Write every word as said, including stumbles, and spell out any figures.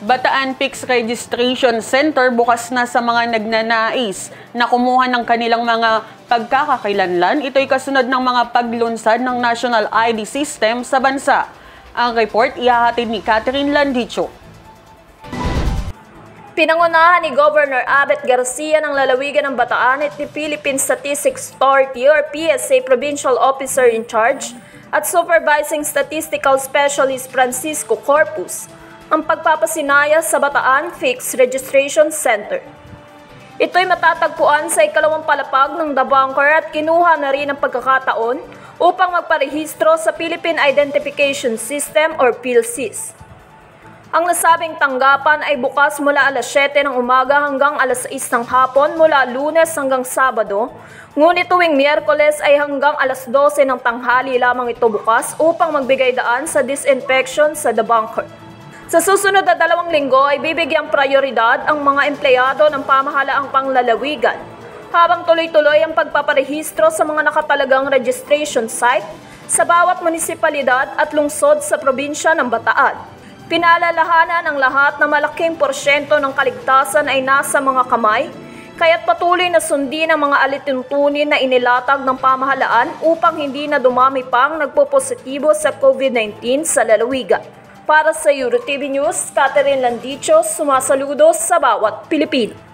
Bataan Fixed Registration Center bukas na sa mga nagnanais na kumuha ng kanilang mga pagkakakilanlan. Ito'y kasunod ng mga paglunsad ng National I D System sa bansa. Ang report ihahatid ni Catherine Landicho. Pinangunahan ni Governor Abet Garcia ng lalawigan ng Bataan at ni Philippine Statistics Authority or P S A Provincial Officer in Charge at Supervising Statistical Specialist Francisco Corpus ang pagpapasinaya sa Bataan Fixed Registration Center. Ito'y matatagpuan sa ikalawang palapag ng The Bunker at kinuha na rin ang pagkakataon upang magparehistro sa Philippine Identification System or P H I S. Ang nasabing tanggapan ay bukas mula alas siyete ng umaga hanggang alas sais ng hapon mula Lunes hanggang Sabado, ngunit tuwing Miyerkules ay hanggang alas dose ng tanghali lamang ito bukas upang magbigay daan sa disinfection sa The Bunker. Sa susunod na dalawang linggo ay bibigyang prioridad ang mga empleyado ng pamahalaang panglalawigan habang tuloy-tuloy ang pagpaparehistro sa mga nakatalagang registration site sa bawat munisipalidad at lungsod sa probinsya ng Bataan. Pinaalalahanan ng lahat na malaking porsyento ng kaligtasan ay nasa mga kamay, kaya't patuloy na sundin ang mga alituntunin na inilatag ng pamahalaan upang hindi na dumami pang nagpopositibo sa COVID nineteen sa lalawigan. Para sa Euro T V News, Catherine Landicho, sumasaludo sa bawat Pilipino.